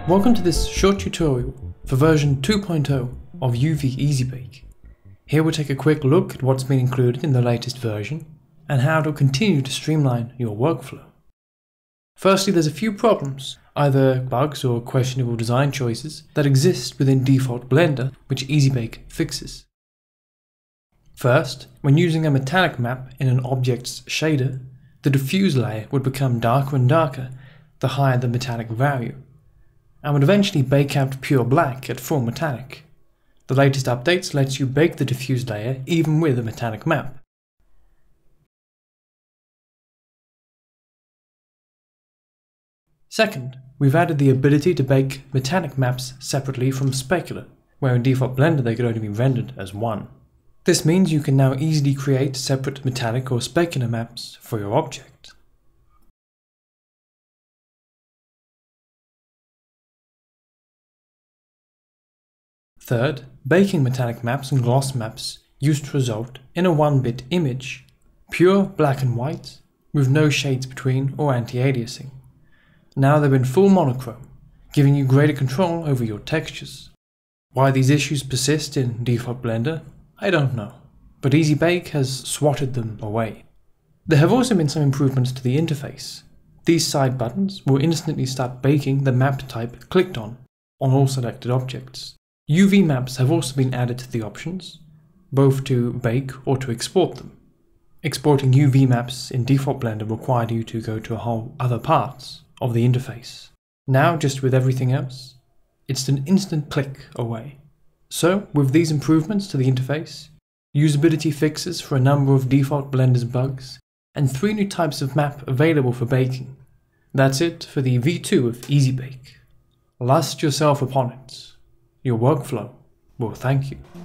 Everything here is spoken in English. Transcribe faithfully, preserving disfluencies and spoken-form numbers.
Welcome to this short tutorial for version two point oh of U V EasyBake. Here we'll take a quick look at what's been included in the latest version and how to continue to streamline your workflow. Firstly, there's a few problems, either bugs or questionable design choices, that exist within default Blender which EasyBake fixes. First, when using a metallic map in an object's shader, the diffuse layer would become darker and darker the higher the metallic value, and would eventually bake out pure black at full metallic. The latest updates lets you bake the diffuse layer even with a metallic map. Second, we've added the ability to bake metallic maps separately from specular, where in default Blender they could only be rendered as one. This means you can now easily create separate metallic or specular maps for your object. Third, baking metallic maps and gloss maps used to result in a one bit image, pure black and white, with no shades between or anti-aliasing. Now they're in full monochrome, giving you greater control over your textures. Why these issues persist in default Blender, I don't know, but EasyBake has swatted them away. There have also been some improvements to the interface. These side buttons will instantly start baking the map type clicked on, on all selected objects. U V maps have also been added to the options, both to bake or to export them. Exporting U V maps in default Blender required you to go to a whole other parts of the interface. Now, just with everything else, it's an instant click away. So, with these improvements to the interface, usability fixes for a number of default Blender's bugs, and three new types of map available for baking, that's it for the V two of EasyBake. Lust yourself upon it. Your workflow will thank you.